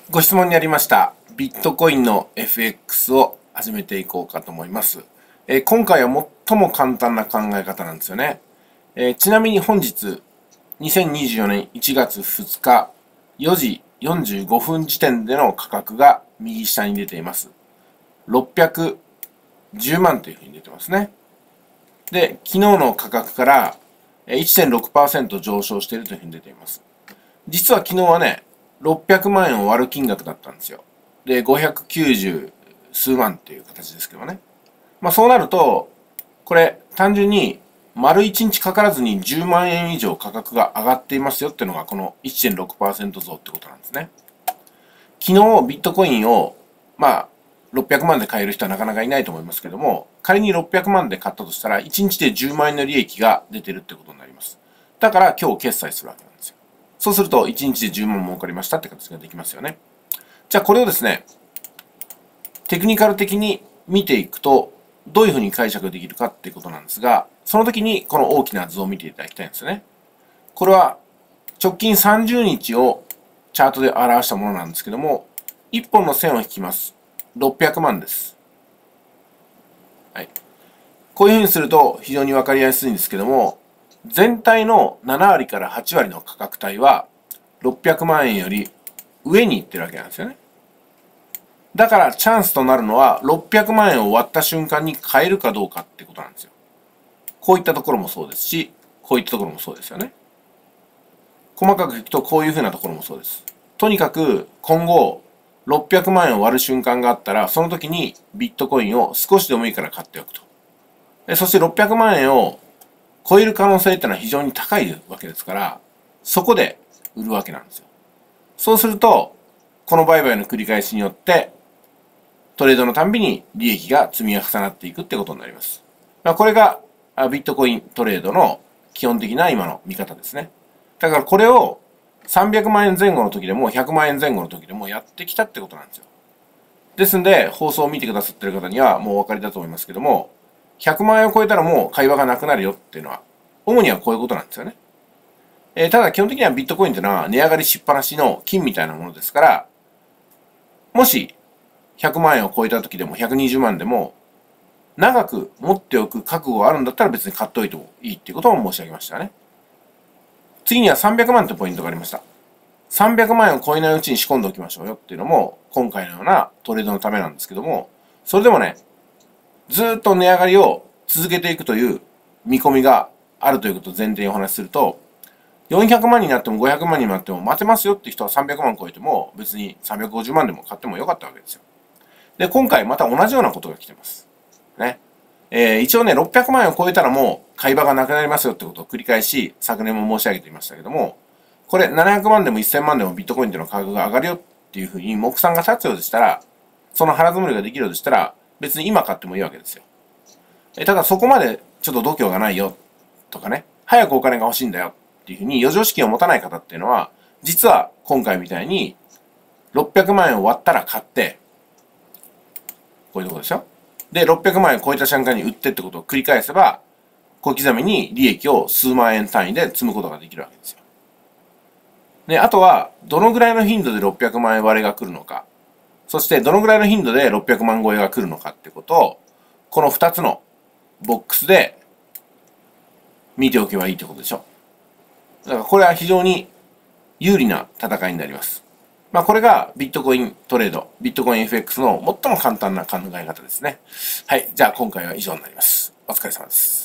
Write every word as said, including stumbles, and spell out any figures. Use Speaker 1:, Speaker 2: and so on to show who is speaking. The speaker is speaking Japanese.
Speaker 1: ご質問にありましたビットコインの エフエックス を始めていこうかと思います。えー今回は最も簡単な考え方なんですよね。えーちなみに本日にせんにじゅうよねんいちがつふつかよじよんじゅうごふん時点での価格が右下に出ています。ろっぴゃくじゅうまんというふうに出てますね。で、昨日の価格からえー いってんろくパーセント 上昇しているというふうに出ています。実は昨日はね、ろっぴゃくまん円を割る金額だったんですよ。で、ごひゃくきゅうじゅう数万っていう形ですけどね。まあそうなると、これ単純に丸いちにちかからずにじゅうまん円以上価格が上がっていますよっていうのがこの いってんろくパーセント 増ってことなんですね。昨日ビットコインを、まあろっぴゃくまんで買える人はなかなかいないと思いますけども、仮にろっぴゃくまんで買ったとしたらいちにちでじゅうまん円の利益が出てるってことになります。だから今日決済するわけなんですよ。そうするといちにちでじゅうまん儲かりましたって形ができますよね。じゃあこれをですね、テクニカル的に見ていくと、どういうふうに解釈できるかっていうことなんですが、その時にこの大きな図を見ていただきたいんですね。これは直近さんじゅうにちをチャートで表したものなんですけども、いっぽんの線を引きます。ろっぴゃくまんです。はい。こういうふうにすると非常にわかりやすいんですけども、全体のななわりからはちわりの価格帯はろっぴゃくまん円より上に行ってるわけなんですよね。だからチャンスとなるのはろっぴゃくまん円を割った瞬間に買えるかどうかってことなんですよ。こういったところもそうですし、こういったところもそうですよね。細かくいくとこういうふうなところもそうです。とにかく今後ろっぴゃくまん円を割る瞬間があったら、その時にビットコインを少しでもいいから買っておくと。そしてろっぴゃくまん円を超える可能性っていうのは非常に高いわけですから、そこで売るわけなんですよ。そうすると、この売買の繰り返しによって、トレードのたんびに利益が積み重なっていくってことになります。これがビットコイントレードの基本的な今の見方ですね。だからこれをさんびゃくまん円前後の時でもひゃくまん円前後の時でもやってきたってことなんですよ。ですんで、放送を見てくださっている方にはもうお分かりだと思いますけども、ひゃくまん円を超えたらもう会話がなくなるよっていうのは、主にはこういうことなんですよね。えー、ただ基本的にはビットコインっていうのは値上がりしっぱなしの金みたいなものですから、もしひゃくまん円を超えた時でもひゃくにじゅうまんでも、長く持っておく覚悟があるんだったら別に買っておいてもいいっていうことを申し上げましたね。次にはさんびゃくまんってポイントがありました。さんびゃくまん円を超えないうちに仕込んでおきましょうよっていうのも、今回のようなトレードのためなんですけども、それでもね、ずっと値上がりを続けていくという見込みがあるということを前提にお話しすると、よんひゃくまんになってもごひゃくまんになっても待てますよって人はさんびゃくまん超えても別にさんびゃくごじゅうまんでも買ってもよかったわけですよ。で、今回また同じようなことが来てます。ね。えー、一応ね、ろっぴゃくまん円を超えたらもう買い場がなくなりますよってことを繰り返し昨年も申し上げていましたけども、これななひゃくまんでもせんまんでもビットコインでの価格が上がるよっていうふうに目算が立つようでしたら、その腹積もりができるようでしたら、別に今買ってもいいわけですよ。えただそこまでちょっと度胸がないよとかね、早くお金が欲しいんだよっていうふうに余剰資金を持たない方っていうのは、実は今回みたいにろっぴゃくまん円を割ったら買って、こういうところですよ。で、ろっぴゃくまん円超えた瞬間に売ってってことを繰り返せば、小刻みに利益を数万円単位で積むことができるわけですよ。で、あとは、どのぐらいの頻度でろっぴゃくまん円割れが来るのか、そしてどのぐらいの頻度でろっぴゃくまん超えが来るのかってことを、このふたつのボックスで見ておけばいいってことでしょ。だからこれは非常に有利な戦いになります。まあこれがビットコイントレード、ビットコイン エフエックス の最も簡単な考え方ですね。はい。じゃあ今回は以上になります。お疲れ様です。